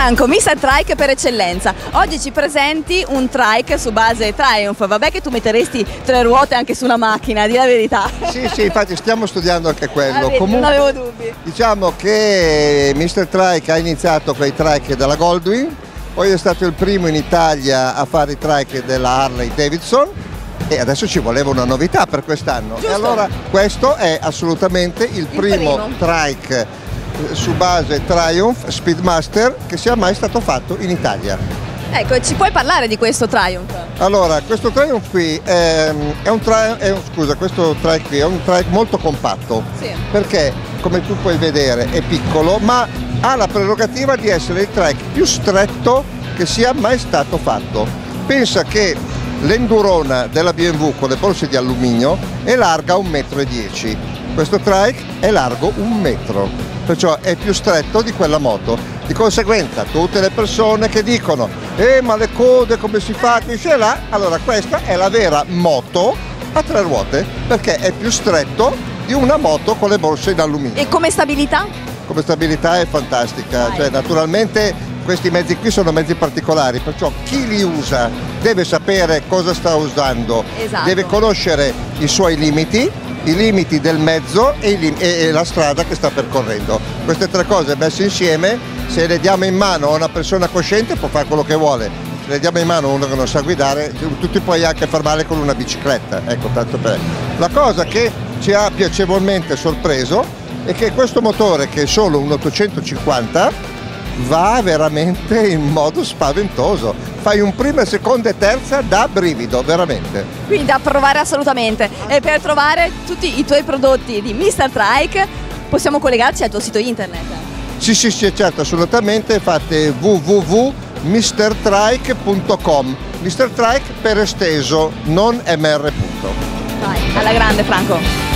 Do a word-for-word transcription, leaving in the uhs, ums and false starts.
Franco, mister Trike per eccellenza. Oggi ci presenti un trike su base Triumph. Vabbè che tu metteresti tre ruote anche su una macchina, di la verità. Sì, sì, infatti stiamo studiando anche quello. Ah, vedi, Comunque, non avevo dubbi. Diciamo che mister Trike ha iniziato con i trike della Goldwing, poi è stato il primo in Italia a fare i trike della Harley Davidson e adesso ci voleva una novità per quest'anno. E allora questo è assolutamente il, il primo, primo trike su base Triumph Speedmaster che sia mai stato fatto in Italia. Ecco, ci puoi parlare di questo Triumph? Allora, questo Triumph qui è, è un trike, è un, scusa, questo trike qui è un trike molto compatto, sì. Perché come tu puoi vedere è piccolo, ma ha la prerogativa di essere il trike più stretto che sia mai stato fatto. Pensa che l'endurona della B M W con le borse di alluminio è larga un metro e dieci, questo trike è largo un metro, perciò è più stretto di quella moto. Di conseguenza tutte le persone che dicono eh ma le code come si fa, qui e là, allora questa è la vera moto a tre ruote perché è più stretto di una moto con le borse in alluminio. E come stabilità? Come stabilità è fantastica, cioè naturalmente questi mezzi qui sono mezzi particolari, perciò chi li usa deve sapere cosa sta usando, esatto. Deve conoscere i suoi limiti, i limiti del mezzo e, i e la strada che sta percorrendo. Queste tre cose messe insieme, se le diamo in mano a una persona cosciente può fare quello che vuole, se le diamo in mano a uno che non sa guidare, tu ti puoi anche far male con una bicicletta, ecco, tanto per. La cosa che ci ha piacevolmente sorpreso è che questo motore, che è solo un ottocentocinquanta, va veramente in modo spaventoso, fai un prima, seconda e terza da brivido, veramente. Quindi da provare assolutamente. E per trovare tutti i tuoi prodotti di mister Trike possiamo collegarci al tuo sito internet? Sì, sì, sì, certo, assolutamente, fate w w w punto mister trike punto com, mister Trike per esteso, non M R. Vai, alla grande Franco.